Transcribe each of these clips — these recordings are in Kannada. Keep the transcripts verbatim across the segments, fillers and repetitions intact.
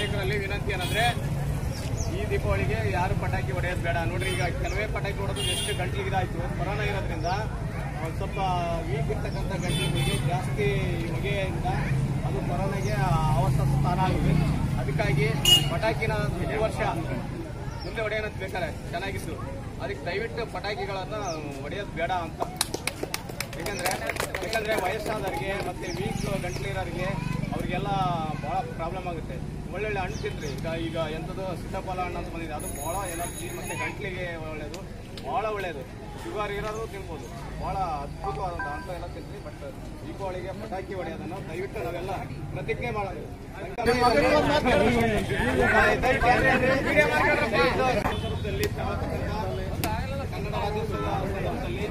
ನಾಗರಿಕರಲ್ಲಿ ವಿನಂತಿ ಏನಂದ್ರೆ ಈ ದೀಪಾವಳಿಗೆ ಯಾರು ಪಟಾಕಿ ಹೊಡೆಯೋದು ಬೇಡ ನೋಡ್ರಿ. ಈಗ ಕೆಲವೇ ಪಟಾಕಿ ಹೊಡೆದು ಎಷ್ಟು ಗಂಟಲಿಗೆ ಇದಾಯ್ತು. ಕೊರೋನಾ ಇರೋದ್ರಿಂದ ಒಂದು ಸ್ವಲ್ಪ ವೀಕ್ ಇರ್ತಕ್ಕಂಥ ಗಂಟಲಿಗಳಿಗೆ ಜಾಸ್ತಿ ಹೊಗೆಯಿಂದ ಅದು ಕೊರೋನಾಗೆ ಅವಸ್ಥೆ ಸ್ಥಾನ ಆಗುತ್ತೆ. ಅದಕ್ಕಾಗಿ ಪಟಾಕಿನ ಈ ವರ್ಷ ಮುಂದೆ ಹೊಡೆಯೋದು ಬೇಕಾರೆ ಚೆನ್ನಾಗಿತ್ತು. ಅದಕ್ಕೆ ದಯವಿಟ್ಟು ಪಟಾಕಿಗಳನ್ನು ಹೊಡೆಯೋದು ಬೇಡ ಅಂತ. ಯಾಕಂದ್ರೆ ಯಾಕಂದ್ರೆ ವಯಸ್ಸಾದವ್ರಿಗೆ ಮತ್ತೆ ವೀಕ್ ಗಂಟ್ಲಿರೋರಿಗೆ ಅವ್ರಿಗೆಲ್ಲ ಭಾಳ ಪ್ರಾಬ್ಲಮ್ ಆಗುತ್ತೆ. ಒಳ್ಳೊಳ್ಳೆ ಹಣ್ಣು ತಿನ್ರಿ. ಈಗ ಈಗ ಎಂಥದ್ದು ಸೀತಾಫಲ ಹಣ್ಣು ಅಂತ ಬಂದಿದೆ, ಅದು ಭಾಳ ಎನರ್ಜಿ ಮತ್ತು ಗಂಟ್ಲಿಗೆ ಒಳ್ಳೆಯದು, ಭಾಳ ಒಳ್ಳೆಯದು. ಶುಗರ್ ಇರೋದು ತಿನ್ಬೋದು, ಭಾಳ ಅದ್ಭುತವಾದಂಥ ಅಂತ ಎಲ್ಲ ತಿನ್ರಿ. ಬಟ್ ದೀಪಾವಳಿಗೆ ಪಟಾಕಿ ಹೊಡೆಯೋದನ್ನು ದಯವಿಟ್ಟು ನಾವೆಲ್ಲ ಪ್ರತಿಜ್ಞೆ ಮಾಡೋದು. ಕನ್ನಡ ರಾಜ್ಯೋತ್ಸವ ಸಂದರ್ಭದಲ್ಲಿ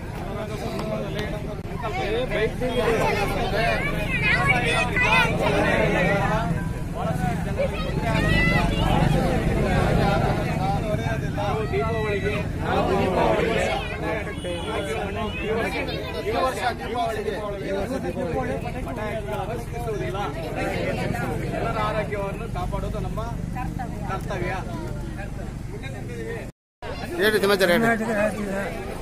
ದೀಪಾವಳಿಗೆ ಈ ವರ್ಷ ದೀಪಾವಳಿಗೆ ಪಟಾಕಿಸುವುದಿಲ್ಲ. ಎಲ್ಲರ ಆರೋಗ್ಯವನ್ನು ಕಾಪಾಡೋದು ನಮ್ಮ ಕರ್ತವ್ಯ. ಕರ್ನಾಟಕ ರಾಜ್ಯದ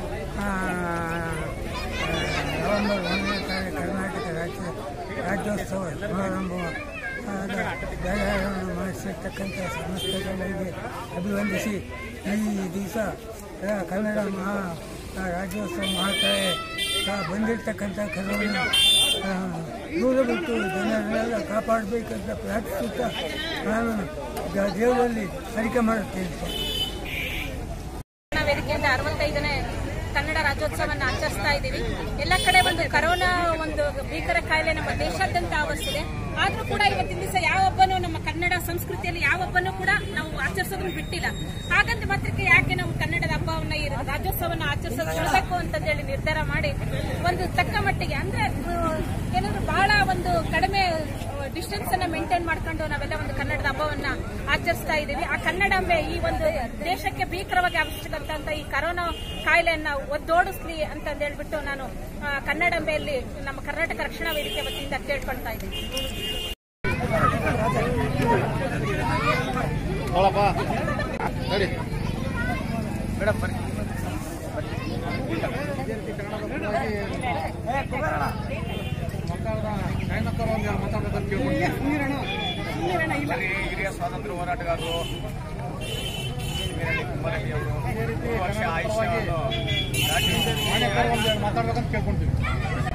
ನವೆಂಬರ್ ಒಂದನೇ ತಾರೀಕು ಕರ್ನಾಟಕ ರಾಜ್ಯ ರಾಜ್ಯೋತ್ಸವ ಸಮಾರಂಭ ಜಾಗರಣೆ ಮಾಡಿಸಿರ್ತಕ್ಕಂಥ ಸಂಸ್ಥೆಗಳಿಗೆ ಅಭಿವಂದಿಸಿ ಈ ದಿವಸ ಕನ್ನಡ ಮಹಾ ರಾಜ್ಯೋತ್ಸವ ಮಹಾತಾಯಿ ಬಂದಿರತಕ್ಕಂಥ ಕರೋನಾ ದೂರ ಬಿಟ್ಟು ಜನರನ್ನೆಲ್ಲ ಕಾಪಾಡಬೇಕಂತ ಪ್ರಾರ್ಥಿಸುತ್ತಾ ನಾನು ದೇವರಲ್ಲಿ ಅರಿಕೆ ಮಾಡುತ್ತೇನೆ. ವೇದಿಕೆಯಿಂದ ಅರವತ್ತೈದನೇ ಕನ್ನಡ ರಾಜ್ಯೋತ್ಸವವನ್ನು ಆಚರಿಸ್ತಾ ಇದ್ದೀವಿ. ಎಲ್ಲ ಕಡೆ ಒಂದು ಕರೋನಾ ಒಂದು ಭೀಕರ ಕಾಯಿಲೆ ನಮ್ಮ ದೇಶಾದ್ಯಂತ ಆವರಿಸಿದೆ. ಆದ್ರೂ ಕೂಡ ಇವತ್ತಿನ ದಿವಸ ಯಾವೊಬ್ಬನು ನಮ್ಮ ಕನ್ನಡ ಸಂಸ್ಕೃತಿಯಲ್ಲಿ ಯಾವೊಬ್ಬನು ಕೂಡ ನಾವು ಆಚರಿಸೋದನ್ನು ಬಿಟ್ಟಿಲ್ಲ. ಹಾಗಂತ ಮಾತ್ರಕ್ಕೆ ಯಾಕೆ ನಾವು ಕನ್ನಡದ ಹಬ್ಬವನ್ನ ಈ ರಾಜ್ಯೋತ್ಸವವನ್ನು ಆಚರಿಸೋದು ಬಿಡಬೇಕು ಅಂತಂದೇಳಿ ನಿರ್ಧಾರ ಮಾಡಿ ಒಂದು ತಕ್ಕ ಮಟ್ಟಿಗೆ ಅಂದ್ರೆ ಏನಾದ್ರು ಬಹಳ ಒಂದು ಕಡಿಮೆ ಡಿಸ್ಟೆನ್ಸ್ ಅನ್ನ ಮೇಂಟೈನ್ ಮಾಡ್ಕೊಂಡು ನಾವೆಲ್ಲ ಒಂದು ಕನ್ನಡದ ಹಬ್ಬವನ್ನ ಆಚರಿಸ್ತಾ ಇದ್ದೀವಿ. ಆ ಕನ್ನಡಾಂಬೆ ಈ ಒಂದು ದೇಶಕ್ಕೆ ಭೀಕರವಾಗಿ ಆವರಿಸಿದಂತ ಈ ಕರೋನಾ ಕಾಯಿಲೆಯನ್ನ ಒದ್ದೋಡಿಸ್ಲಿ ಅಂತ ಹೇಳ್ಬಿಟ್ಟು ನಾನು ಕನ್ನಡಾಂಬೆಯಲ್ಲಿ ನಮ್ಮ ಕರ್ನಾಟಕ ರಕ್ಷಣಾ ವೇದಿಕೆ ವತಿಯಿಂದ ಕೇಳ್ಕೊಳ್ತಾ ಇದ್ದೀನಿ. ಹಿರಿಯ ಸ್ವಾತಂತ್ರ್ಯ ಹೋರಾಟಗಾರರು ಕುಮಾರರೆಡ್ಡಿ ಅವರು ವರ್ಷ ಆಯುಷ್ಯವನ್ನು ಮಾತಾಡ್ಬೇಕಂತ ಕೇಳ್ಕೊಂತೀವಿ.